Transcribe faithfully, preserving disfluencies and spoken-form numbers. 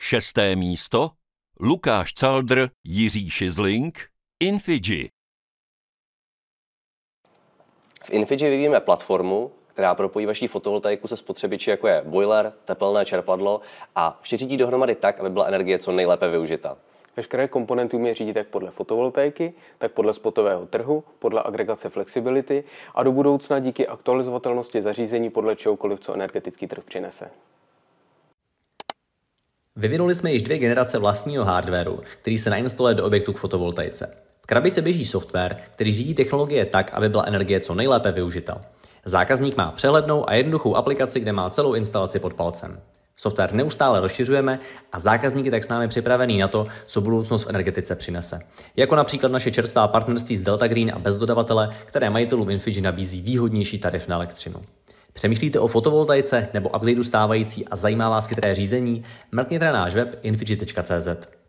Šesté místo Lukáš Caldr, Jiří Šizling, Infigi. V Infigi vyvíjíme platformu, která propojí vaši fotovoltaiku se spotřebiči, jako je boiler, tepelné čerpadlo a vše řídí dohromady tak, aby byla energie co nejlépe využita. Veškeré komponenty umí řídit jak podle fotovoltaiky, tak podle spotového trhu, podle agregace flexibility a do budoucna díky aktualizovatelnosti zařízení podle čehokoliv, co energetický trh přinese. Vyvinuli jsme již dvě generace vlastního hardwaru, který se nainstaluje do objektu k fotovoltaice. V krabici běží software, který řídí technologie tak, aby byla energie co nejlépe využita. Zákazník má přehlednou a jednoduchou aplikaci, kde má celou instalaci pod palcem. Software neustále rozšiřujeme a zákazník je tak s námi připravený na to, co budoucnost v energetice přinese. Jako například naše čerstvá partnerství s Delta Green a bez dodavatele, které majitelům Infigi nabízí výhodnější tarif na elektřinu. Přemýšlíte o fotovoltaice nebo upgradeu stávající a zajímá vás chytré řízení? Mrkněte na náš web infigi tečka cé zet.